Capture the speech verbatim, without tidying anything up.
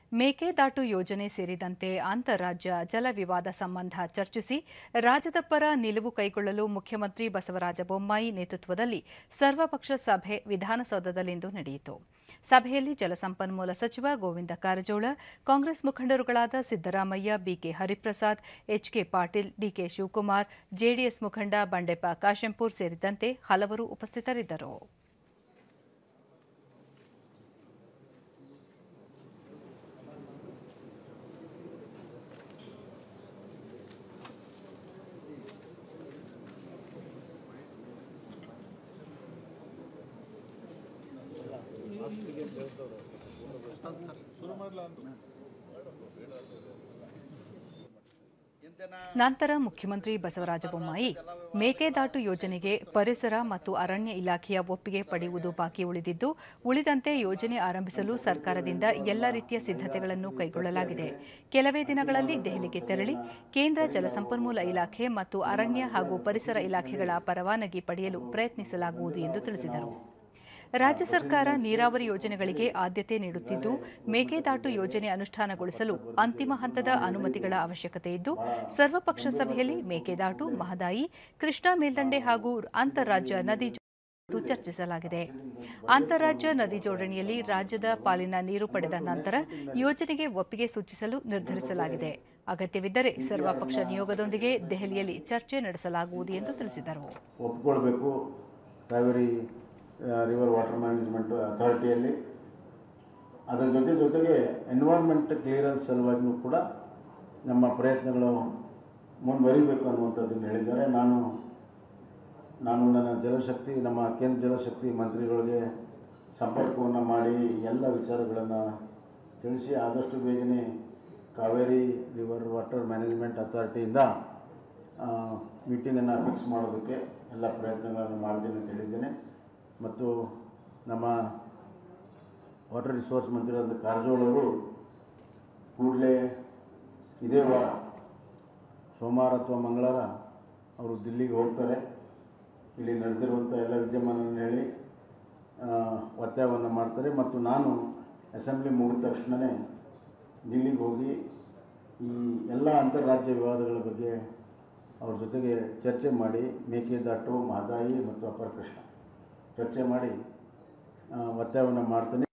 ಮೇಕೆದಾಟು ಯೋಜನೆ ಸೇರಿದಂತೆ ಅಂತಾರಾಜ್ಯ ಜಲ ವಿವಾದ ಸಂಬಂಧ ಚರ್ಚಿಸಿ ರಾಜ್ಯದ ಪರ ನಿಲುವು ಕೈಗೊಳ್ಳಲು ಮುಖ್ಯಮಂತ್ರಿ ಬಸವರಾಜ ಬೊಮ್ಮಾಯಿ ನೇತೃತ್ವದಲ್ಲಿ ಸರ್ವಪಕ್ಷ ಸಭೆ ವಿಧಾನಸೌಧದಲ್ಲಿಂದು ನಡೆಯಿತು. ಸಭೆಯಲ್ಲಿ ಜಲಸಂಪನ್ಮೂಲ ಸಚಿವ ಗೋವಿಂದ ಕಾರಜೋಳ, ಕಾಂಗ್ರೆಸ್ ಮುಖಂಡರುಗಳಾದ Siddaramaiah, B K Hariprasad, H K Patil, D K Shivakumar, JDS ಮುಖಂಡ ಬಂಡೆಪ್ಪ ಕಾಶೆಂಪೂರ್ ಸೇರಿದಂತೆ ಹಲವರು ಉಪಸ್ಥಿತರಿದ್ದರು. ನಂತರ ಮುಖ್ಯಮಂತ್ರಿ ಬಸವರಾಜ ಬೊಮ್ಮಾಯಿ ಮೇಕೆದಾಟು ಯೋಜನೆಗೆ ಪರಿಸರ ಮತ್ತು ಅರಣ್ಯ ಇಲಾಖೆಯ ಒಪ್ಪಿಗೆ ಪಡೆಯುವುದು ಬಾಕಿ ಉಳಿದಿದ್ದು, ಉಳಿದಂತೆ ಯೋಜನೆ ಆರಂಭಿಸಲು ಸರ್ಕಾರದಿಂದ ಎಲ್ಲ ರೀತಿಯ ಸಿದ್ಧತೆಗಳನ್ನು ಕೈಗೊಳ್ಳಲಾಗಿದೆ. ಕೆಲವೇ ದಿನಗಳಲ್ಲಿ ದೆಹಲಿಗೆ ತೆರಳಿ ಕೇಂದ್ರ ಜಲಸಂಪನ್ಮೂಲ ಇಲಾಖೆ ಮತ್ತು ಅರಣ್ಯ ಹಾಗೂ ಪರಿಸರ ಇಲಾಖೆಗಳ ಪರವಾನಗಿ ಪಡೆಯಲು ಪ್ರಯತ್ನಿಸಲಾಗುವುದು ಎಂದು ತಿಳಿಸಿದರು. ರಾಜ್ಯ ಸರ್ಕಾರ ನೀರಾವರಿ ಯೋಜನೆಗಳಿಗೆ ಆದ್ಯತೆ ನೀಡುತ್ತಿದ್ದು, ಮೇಕೆದಾಟು ಯೋಜನೆ ಅನುಷ್ಠಾನಗೊಳಿಸಲು ಅಂತಿಮ ಹಂತದ ಅನುಮತಿಗಳ ಅವಶ್ಯಕತೆ ಇದ್ದು, ಸರ್ವಪಕ್ಷ ಸಭೆಯಲ್ಲಿ ಮೇಕೆದಾಟು, ಮಹದಾಯಿ, ಕೃಷ್ಣಾ ಮೇಲ್ದಂಡೆ ಹಾಗೂ ಅಂತಾರಾಜ್ಯ ನದಿ ಜೋಡಣೆ ಚರ್ಚಿಸಲಾಗಿದೆ. ಅಂತಾರಾಜ್ಯ ನದಿ ಜೋಡಣೆಯಲ್ಲಿ ರಾಜ್ಯದ ಪಾಲಿನ ನೀರು ಪಡೆದ ನಂತರ ಯೋಜನೆಗೆ ಒಪ್ಪಿಗೆ ಸೂಚಿಸಲು ನಿರ್ಧರಿಸಲಾಗಿದೆ. ಅಗತ್ಯವಿದ್ದರೆ ಸರ್ವಪಕ್ಷ ನಿಯೋಗದೊಂದಿಗೆ ದೆಹಲಿಯಲ್ಲಿ ಚರ್ಚೆ ನಡೆಸಲಾಗುವುದು ಎಂದು ತಿಳಿಸಿದರು. ರಿವರ್ ವಾಟರ್ ಮ್ಯಾನೇಜ್ಮೆಂಟ್ ಅಥಾರಿಟಿಯಲ್ಲಿ ಅದರ ಜೊತೆ ಜೊತೆಗೆ ಎನ್ವೈರ್ಮೆಂಟ್ ಕ್ಲಿಯರೆನ್ಸ್ ಸಲುವಾಗಿಯೂ ಕೂಡ ನಮ್ಮ ಪ್ರಯತ್ನಗಳು ಮುಂದುವರಿಬೇಕು ಅನ್ನುವಂಥದ್ದನ್ನು ಹೇಳಿದ್ದಾರೆ. ನಾನು ನಾನು ನನ್ನ ಜಲಶಕ್ತಿ ನಮ್ಮ ಕೇಂದ್ರ ಜಲಶಕ್ತಿ ಮಂತ್ರಿಗಳಿಗೆ ಸಂಪರ್ಕವನ್ನು ಮಾಡಿ ಎಲ್ಲ ವಿಚಾರಗಳನ್ನು ತಿಳಿಸಿ ಆದಷ್ಟು ಬೇಗನೆ ಕಾವೇರಿ ರಿವರ್ ವಾಟರ್ ಮ್ಯಾನೇಜ್ಮೆಂಟ್ ಅಥಾರಿಟಿಯಿಂದ ಮೀಟಿಂಗನ್ನು ಫಿಕ್ಸ್ ಮಾಡೋದಕ್ಕೆ ಎಲ್ಲ ಪ್ರಯತ್ನಗಳನ್ನು ಮಾಡ್ತೀನಿ ಅಂತ ಹೇಳಿದ್ದೇನೆ. ಮತ್ತು ನಮ್ಮ ವಾಟರ್ ರಿಸೋರ್ಸ್ ಮಂತ್ರಿಯಾದ ಕಾರಜೋಳ ಅವರು ಕೂಡಲೇ ಇದೇ ವಾರ ಸೋಮವಾರ ಅಥವಾ ಮಂಗಳವಾರ ಅವರು ದಿಲ್ಲಿಗೆ ಹೋಗ್ತಾರೆ. ಇಲ್ಲಿ ನಡೆದಿರುವಂಥ ಎಲ್ಲ ವಿದ್ಯಮಾನವನ್ನು ಹೇಳಿ ಒತ್ತಾಯವನ್ನು ಮಾಡ್ತಾರೆ. ಮತ್ತು ನಾನು ಅಸೆಂಬ್ಲಿ ಮುಗಿದ ತಕ್ಷಣವೇ ದಿಲ್ಲಿಗೆ ಹೋಗಿ ಈ ಎಲ್ಲ ಅಂತಾರಾಜ್ಯ ವಿವಾದಗಳ ಬಗ್ಗೆ ಅವ್ರ ಜೊತೆಗೆ ಚರ್ಚೆ ಮಾಡಿ ಮೇಕೆದಾಟು, ಮಹದಾಯಿ ಮತ್ತು ಅಪರ ಕೃಷ್ಣ ಚರ್ಚೆ ಮಾಡಿ ಒತ್ತಾಯವನ್ನು ಮಾಡ್ತೇನೆ.